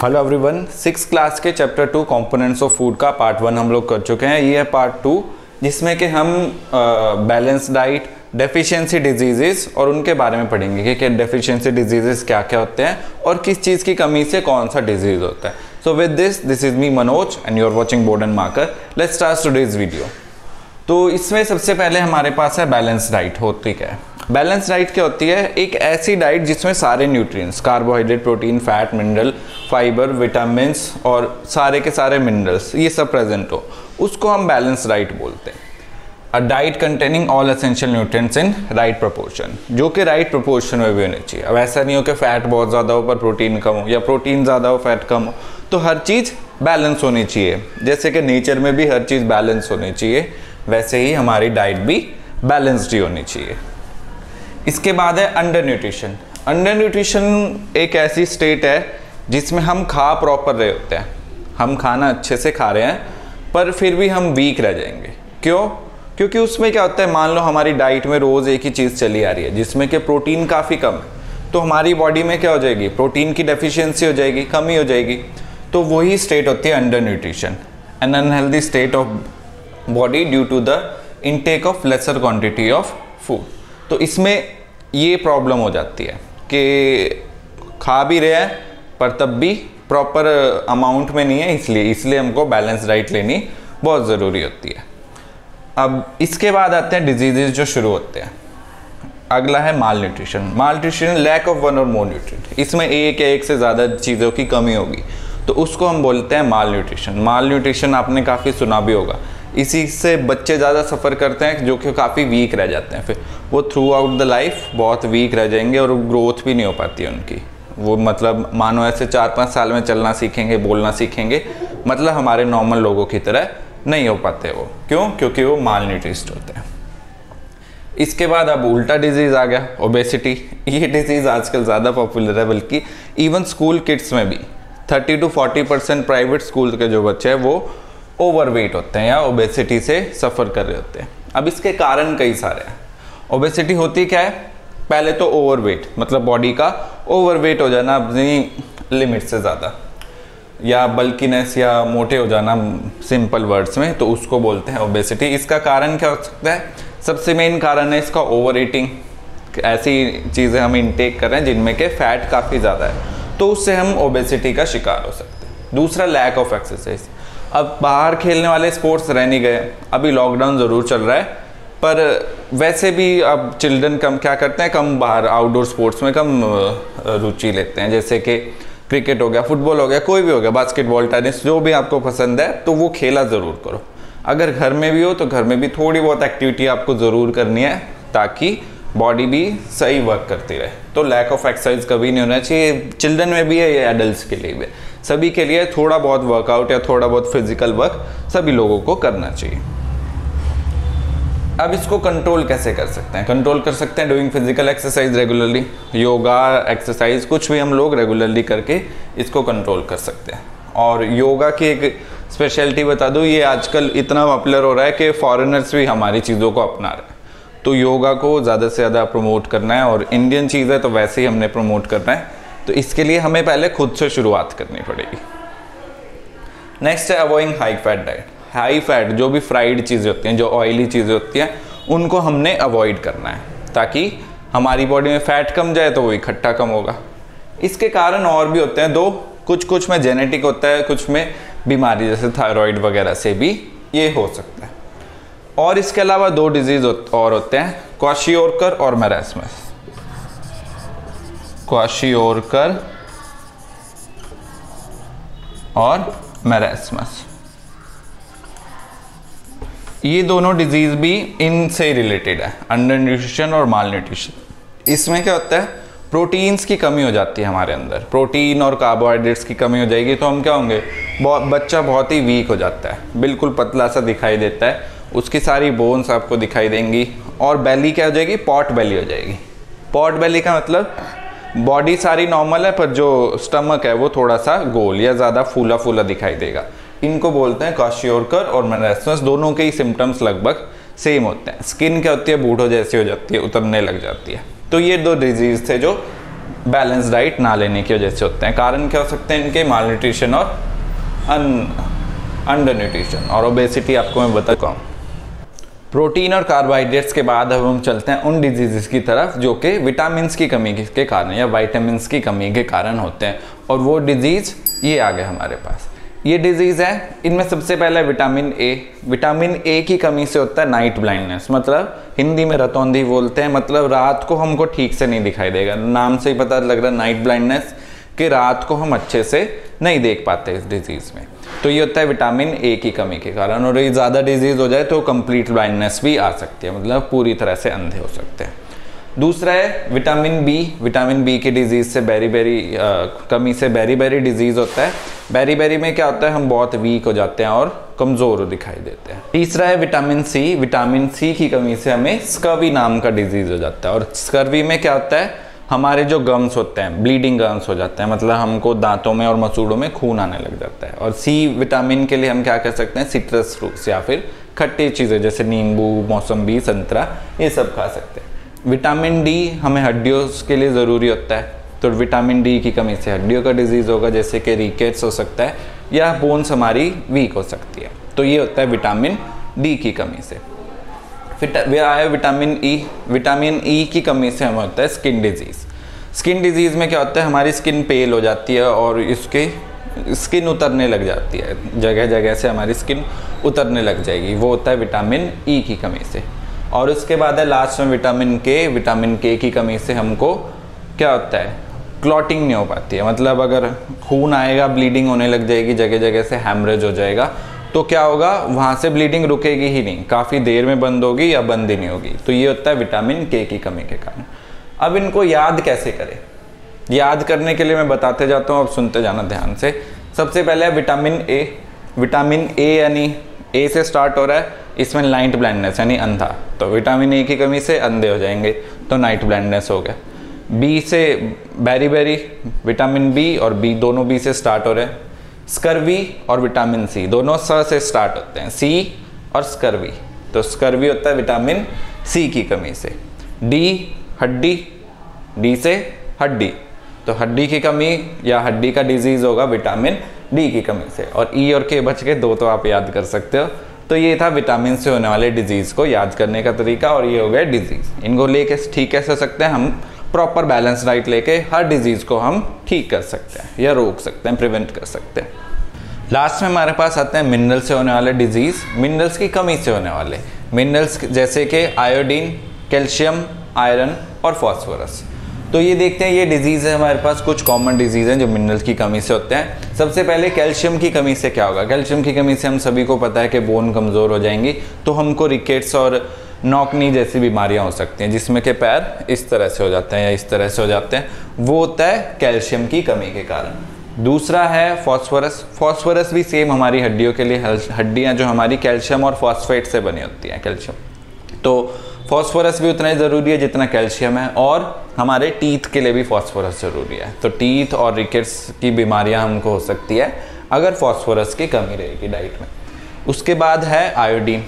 Hello everyone, 6th class के chapter 2 components of food का part 1 हम लोग कर चुके हैं। ये है पार्ट 2 जिसमें कि हम बैलेंस डाइट, डेफिशिएंसी डिजीजेस और उनके बारे में पढ़ेंगे कि डेफिशिएंसी डिजीजेस क्या क्या होते हैं और किस चीज़ की कमी से कौन सा डिजीज होता है। So with this is me Manoj and you are watching board and marker. Let's start today's video. तो इसमें सबसे पहले हमारे पास है बैलेंस डाइट। होती क्या है बैलेंस डाइट? क्या होती है? एक ऐसी डाइट जिसमें सारे nutrients, carbohydrate, protein, fat, mineral, fibre, vitamins और सारे के सारे मिनरल्स ये सब प्रेजेंट हो, उसको हम बैलेंस डाइट बोलते हैं। A diet containing all essential nutrients in right proportion, जो कि राइट प्रोपोर्शन में भी होनी चाहिए। अब ऐसा नहीं हो कि फैट बहुत ज़्यादा हो पर प्रोटीन कम हो, या प्रोटीन ज़्यादा हो फैट कम हो। तो हर चीज़ बैलेंस होनी चाहिए। जैसे कि नेचर में भी हर चीज़ बैलेंस होनी चाहिए, वैसे ही हमारी डाइट भी बैलेंस्ड ही होनी चाहिए। इसके बाद है अंडर न्यूट्रिशन। अंडर न्यूट्रिशन एक ऐसी स्टेट है जिसमें हम खा प्रॉपर रहे होते हैं, हम खाना अच्छे से खा रहे हैं पर फिर भी हम वीक रह जाएंगे। क्यों? क्योंकि उसमें क्या होता है, मान लो हमारी डाइट में रोज़ एक ही चीज़ चली आ रही है जिसमें कि प्रोटीन काफ़ी कम है, तो हमारी बॉडी में क्या हो जाएगी, प्रोटीन की डेफिशिएंसी हो जाएगी, कमी हो जाएगी। तो वही स्टेट होती है under nutrition, an unhealthy state of body due to the intake of lesser quantity of food. तो इसमें ये प्रॉब्लम हो जाती है कि खा भी रहे हैं पर तब भी प्रॉपर अमाउंट में नहीं है, इसलिए हमको बैलेंस डाइट लेनी बहुत ज़रूरी होती है। अब इसके बाद आते हैं डिजीजेज जो शुरू होते हैं। अगला है malnutrition. Malnutrition lack of one or more nutrient, इसमें एक या एक से ज़्यादा चीज़ों की कमी होगी तो उसको हम बोलते हैं माल न्यूट्रिशन। माल न्यूट्रिशन आपने काफ़ी सुना भी होगा। इसी से बच्चे ज़्यादा सफ़र करते हैं जो कि काफ़ी वीक रह जाते हैं, फिर वो थ्रू आउट द लाइफ बहुत वीक रह जाएंगे और ग्रोथ भी नहीं हो पाती है उनकी। वो मतलब मानो ऐसे 4-5 साल में चलना सीखेंगे, बोलना सीखेंगे, मतलब हमारे नॉर्मल लोगों की तरह नहीं हो पाते वो। क्यों? क्योंकि वो माल न्यूट्रिस्ट होते हैं। इसके बाद अब उल्टा डिजीज़ आ गया, ओबेसिटी। ये डिजीज़ आजकल ज़्यादा पॉपुलर है, बल्कि इवन स्कूल किड्स में भी 30 to 40% प्राइवेट स्कूल के जो बच्चे हैं वो ओवरवेट होते हैं या ओबेसिटी से सफ़र कर रहे होते हैं। अब इसके कारण कई सारे हैं। ओबेसिटी होती क्या है? पहले तो ओवरवेट, मतलब बॉडी का ओवरवेट हो जाना अपनी लिमिट से ज़्यादा, या बल्कीनेस या मोटे हो जाना सिंपल वर्ड्स में, तो उसको बोलते हैं ओबेसिटी। इसका कारण क्या हो सकता है? सबसे मेन कारण है इसका ओवर ईटिंग। ऐसी चीज़ें हम इनटेक कर रहे हैं जिनमें के फैट काफ़ी ज़्यादा है, तो उससे हम ओबेसिटी का शिकार हो सकते हैं। दूसरा लैक ऑफ एक्सरसाइज। अब बाहर खेलने वाले स्पोर्ट्स रह नहीं गए, अभी लॉकडाउन ज़रूर चल रहा है पर वैसे भी अब चिल्ड्रन कम क्या करते हैं, कम बाहर आउटडोर स्पोर्ट्स में कम रुचि लेते हैं। जैसे कि क्रिकेट हो गया, फुटबॉल हो गया, कोई भी हो गया, बास्केटबॉल, टेनिस, जो भी आपको पसंद है तो वो खेला ज़रूर करो। अगर घर में भी हो तो घर में भी थोड़ी बहुत एक्टिविटी आपको ज़रूर करनी है ताकि बॉडी भी सही वर्क करती रहे। तो लैक ऑफ एक्सरसाइज कभी नहीं होना चाहिए, चिल्ड्रन में भी है या एडल्ट्स के लिए भी, सभी के लिए थोड़ा बहुत वर्कआउट या थोड़ा बहुत फिजिकल वर्क सभी लोगों को करना चाहिए। अब इसको कंट्रोल कैसे कर सकते हैं? कंट्रोल कर सकते हैं doing physical exercise regularly, yoga, exercise, कुछ भी हम लोग रेगुलरली करके इसको कंट्रोल कर सकते हैं। और योगा की एक स्पेशलिटी बता दूँ, ये आजकल इतना पॉपुलर हो रहा है कि फॉरेनर्स भी हमारी चीज़ों को अपना रहे हैं। तो योगा को ज़्यादा से ज़्यादा प्रमोट करना है और इंडियन चीज़ है तो वैसे ही हमने प्रमोट करना है, तो इसके लिए हमें पहले खुद से शुरुआत करनी पड़ेगी। नेक्स्ट है avoiding high fat diet. High fat, जो भी फ्राइड चीज़ें होती हैं, जो ऑयली चीज़ें होती हैं, उनको हमने अवॉइड करना है ताकि हमारी बॉडी में फैट कम जाए तो वो इकट्ठा कम होगा। इसके कारण और भी होते हैं दो, कुछ में जेनेटिक होता है, कुछ में बीमारी जैसे थायराइड वगैरह से भी ये हो सकता है। और इसके अलावा 2 डिजीज़ और होते हैं, क्वाशियोरकर और मेरास्मस। क्वाशियोरकर और मेरास्मस, ये दोनों डिजीज़ भी इनसे रिलेटेड है, अंडर न्यूट्रिशन और माल न्यूट्रिशन। इसमें क्या होता है, प्रोटीन्स की कमी हो जाती है हमारे अंदर, प्रोटीन और कार्बोहाइड्रेट्स की कमी हो जाएगी तो हम क्या होंगे, बच्चा बहुत ही वीक हो जाता है, बिल्कुल पतला सा दिखाई देता है, उसकी सारी बोन्स आपको दिखाई देंगी और बेली क्या हो जाएगी, पॉट बेली हो जाएगी। पॉट बेली का मतलब बॉडी सारी नॉर्मल है पर जो स्टमक है वो थोड़ा सा गोल या ज़्यादा फूला फूला दिखाई देगा। इनको बोलते हैं क्वाशियोरकर और मेरास्मस। दोनों के ही सिम्टम्स लगभग सेम होते हैं। स्किन क्या होती है, बूढ़ों जैसी हो जाती है, उतरने लग जाती है। तो ये 2 डिजीज़ थे जो बैलेंस डाइट ना लेने की वजह से होते हैं। कारण क्या हो सकते हैं इनके? माल न्यूट्रिशन और अंडर न्यूट्रिशन और ओबेसिटी, आपको मैं बता चुका हूँ। प्रोटीन और कार्बोहाइड्रेट्स के बाद अब हम चलते हैं उन डिजीज़ की तरफ जो कि विटामिन की कमी के कारण या विटामिन की कमी के कारण होते हैं, और वो डिजीज़ ये आ गए हमारे पास। ये डिजीज़ है, इनमें सबसे पहला है विटामिन ए। विटामिन ए की कमी से होता है नाइट ब्लाइंडनेस, मतलब हिंदी में रतौंधी बोलते हैं, मतलब रात को हमको ठीक से नहीं दिखाई देगा। नाम से ही पता लग रहा है नाइट ब्लाइंडनेस, कि रात को हम अच्छे से नहीं देख पाते इस डिजीज़ में। तो ये होता है विटामिन ए की कमी के कारण, और ये ज़्यादा डिजीज़ हो जाए तो कंप्लीट ब्लाइंडनेस भी आ सकती है, मतलब पूरी तरह से अंधे हो सकते हैं। दूसरा है विटामिन बी। विटामिन बी की डिजीज़ से कमी से बेरी डिजीज़ होता है। बेरी में क्या होता है? हम बहुत वीक हो जाते हैं और कमज़ोर दिखाई देते हैं। तीसरा है विटामिन सी। विटामिन सी की कमी से हमें स्कर्वी नाम का डिजीज़ हो जाता है, और स्कर्वी में क्या होता है? हमारे जो गम्स होते हैं, ब्लीडिंग गम्स हो जाते हैं, मतलब हमको दांतों में और मसूड़ों में खून आने लग जाता है। और सी विटामिन के लिए हम क्या कर सकते हैं? सिट्रस फ्रूट्स या फिर खट्टी चीज़ें जैसे नींबू, मौसम्बी, संतरा, ये सब खा सकते हैं। विटामिन डी हमें हड्डियों के लिए ज़रूरी होता है, तो विटामिन डी की कमी से हड्डियों का डिजीज़ होगा, जैसे कि रिकेट्स हो सकता है या बोन्स हमारी वीक हो सकती है। तो ये होता है विटामिन डी की कमी से। फिर आया विटामिन ई। विटामिन ई की कमी से हमें होता है स्किन डिजीज़। स्किन डिजीज़ में क्या होता है? हमारी स्किन पेल हो जाती है और इसके स्किन उतरने लग जाती है, जगह जगह से हमारी स्किन उतरने लग जाएगी, वो होता है विटामिन ई की कमी से। और उसके बाद है लास्ट में विटामिन के। विटामिन के की कमी से हमको क्या होता है? क्लॉटिंग नहीं हो पाती है, मतलब अगर खून आएगा ब्लीडिंग होने लग जाएगी, जगह जगह से हैमरेज हो जाएगा, तो क्या होगा? वहाँ से ब्लीडिंग रुकेगी ही नहीं, काफ़ी देर में बंद होगी या बंद ही नहीं होगी। तो ये होता है विटामिन के की कमी के कारण। अब इनको याद कैसे करें? याद करने के लिए मैं बताते जाता हूँ, अब सुनते जाना ध्यान से। सबसे पहले है विटामिन ए। विटामिन ए यानी ए से स्टार्ट हो रहा है, इसमें नाइट ब्लाइंडनेस यानी अंधा, तो विटामिन ए की कमी से अंधे हो जाएंगे, तो नाइट ब्लाइंडनेस हो गया। बी से बेरी विटामिन बी और बी दोनों बी से स्टार्ट हो रहे हैं। स्कर्वी और विटामिन सी दोनों स से स्टार्ट होते हैं, सी और स्कर्वी, तो स्कर्वी होता है विटामिन सी की कमी से। डी हड्डी, डी से हड्डी, तो हड्डी की कमी या हड्डी का डिजीज़ होगा विटामिन डी की कमी से। और ई और के बच के दो तो आप याद कर सकते हो। तो ये था विटामिन से होने वाले डिजीज़ को याद करने का तरीका, और ये हो गया डिजीज़। इनको लेके ठीक कैसे सकते हैं? हम प्रॉपर बैलेंस डाइट लेके हर डिजीज़ को हम ठीक कर सकते हैं या रोक सकते हैं, प्रिवेंट कर सकते हैं। लास्ट में हमारे पास आते हैं मिनरल से होने वाले डिजीज़, मिनरल्स की कमी से होने वाले मिनरल्स, जैसे कि आयोडीन, कैल्शियम, आयरन और फॉस्फोरस। तो ये देखते हैं, ये डिजीज़ है हमारे पास, कुछ कॉमन डिजीज़ हैं जो मिनरल्स की कमी से होते हैं। सबसे पहले कैल्शियम की कमी से क्या होगा? कैल्शियम की कमी से हम सभी को पता है कि बोन कमज़ोर हो जाएंगी, तो हमको रिकेट्स और नॉकनी जैसी बीमारियां हो सकती हैं, जिसमें के पैर इस तरह से हो जाते हैं या इस तरह से हो जाते हैं, वो होता है कैल्शियम की कमी के कारण। दूसरा है फॉस्फोरस। फॉस्फोरस भी सेम हमारी हड्डियों के लिए, हड्डियां जो हमारी कैल्शियम और फॉस्फेट से बनी होती हैं, कैल्शियम, तो फॉस्फोरस भी उतना ही ज़रूरी है जितना कैल्शियम है। और हमारे टीथ के लिए भी फॉस्फोरस ज़रूरी है, तो टीथ और रिकेट्स की बीमारियां हमको हो सकती है अगर फॉस्फोरस की कमी रहेगी डाइट में। उसके बाद है आयोडीन।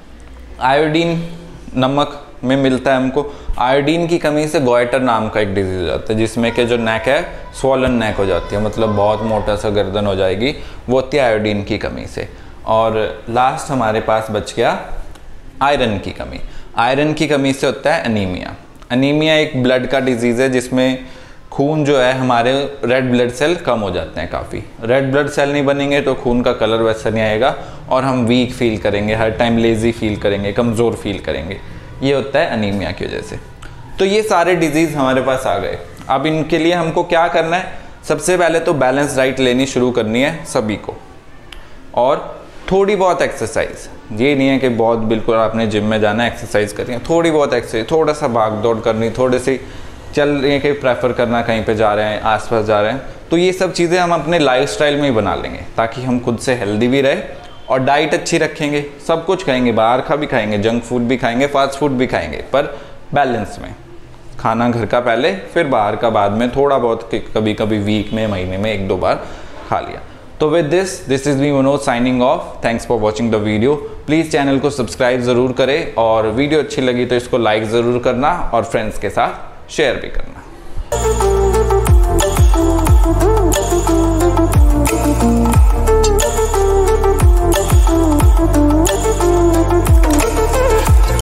आयोडीन नमक में मिलता है हमको। आयोडीन की कमी से गॉइटर नाम का एक डिजीज हो जाता है, जिसमें कि जो नेक है स्वॉलन नेक हो जाती है, मतलब बहुत मोटा सा गर्दन हो जाएगी, वो होती है आयोडीन की कमी से। और लास्ट हमारे पास बच गया आयरन की कमी। आयरन की कमी से होता है एनीमिया। एनीमिया एक ब्लड का डिजीज़ है जिसमें खून जो है हमारे रेड ब्लड सेल कम हो जाते हैं काफ़ी। रेड ब्लड सेल नहीं बनेंगे तो खून का कलर वैसा नहीं आएगा और हम वीक फील करेंगे, हर टाइम लेज़ी फील करेंगे, कमज़ोर फील करेंगे। ये होता है एनीमिया की वजह से। तो ये सारे डिजीज़ हमारे पास आ गए। अब इनके लिए हमको क्या करना है? सबसे पहले तो बैलेंस डाइट लेनी शुरू करनी है सभी को, और थोड़ी बहुत एक्सरसाइज। ये नहीं है कि बहुत बिल्कुल आपने जिम में जाना है एक्सरसाइज करनी है, थोड़ी बहुत एक्सरसाइज, थोड़ा सा भाग दौड़ करनी, थोड़े से चलने के प्रेफर करना, कहीं पे जा रहे हैं, आसपास जा रहे हैं, तो ये सब चीज़ें हम अपने लाइफस्टाइल में ही बना लेंगे ताकि हम खुद से हेल्दी भी रहे और डाइट अच्छी रखेंगे। सब कुछ खाएंगे, बाहर का भी खाएंगे, जंक फूड भी खाएंगे, फास्ट फूड भी खाएंगे, पर बैलेंस में। खाना घर का पहले, फिर बाहर का बाद में, थोड़ा बहुत कभी कभी वीक में, महीने में 1-2 बार खा लिया। तो with this is me Manoj signing off. Thanks for watching the video. Please channel को सब्सक्राइब ज़रूर करें और वीडियो अच्छी लगी तो इसको लाइक ज़रूर करना और फ्रेंड्स के साथ शेयर भी करना।